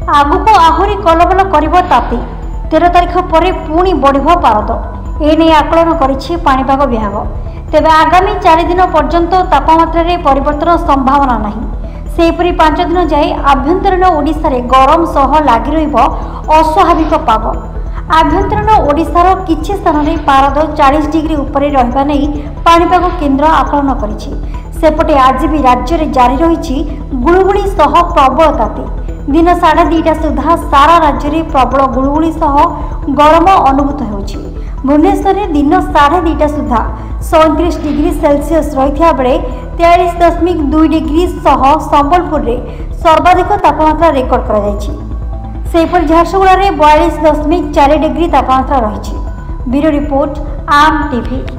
आगक आहरी कलबल कर ताती 13 तारिख पर पुणी बढ़ पारद एने आकलन करिछि पाणीपाग विभाग। तेबे आगामी 4 दिन पर्यंत तापमात्रा रे परिवर्तन संभावना नहीं। सेपरी 5 दिन जाए आभ्यंतरीण ओडिशा रे गरम सह लागी रहिब अस्वाभाविक पाग। आभ्यंतरीण ओडिशार किछि स्थान रे पारद 40 डिग्री उपरे रहिबा नै पाणीपाग केन्द्र आकलन करिछि। सेपटे आज भी राज्य रे जारी रहिछि गुळुगुळी सह प्रबल ताती। दिन 2:30 सुधा सारा राज्य में प्रबल गुळुगुळी सह गरम अनुभूत होउछि। भुवनेश्वर में दिन 2:30 सुधा 37 डिग्री सेल्सियस रही बेले 43.2 डिग्री सह संबलपुर में सर्वाधिक तापमात्रा रेकर्ड कर झारसुगुड़ा में 42.4 डिग्री तापमात्रा रही। ब्यूरो रिपोर्ट आम टीवी।